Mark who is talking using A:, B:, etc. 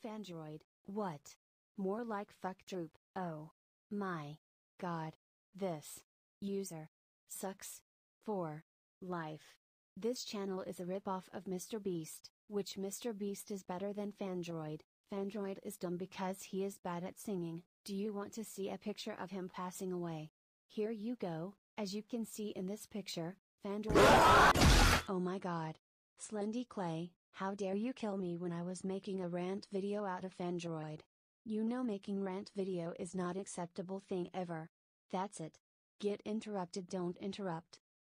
A: Fandroid, what? More like fuck droop, oh. My. God. This. User. Sucks. For. Life. This channel is a ripoff of Mr. Beast, which Mr. Beast is better than Fandroid. Fandroid is dumb because he is bad at singing. Do you want to see a picture of him passing away? Here you go, as you can see in this picture, Fandroid. Oh my god. SLENDYCLAY, how dare you kill me when I was making a rant video out of Fandroid. You know making rant video is not acceptable thing ever. That's it. Get interrupted, don't interrupt.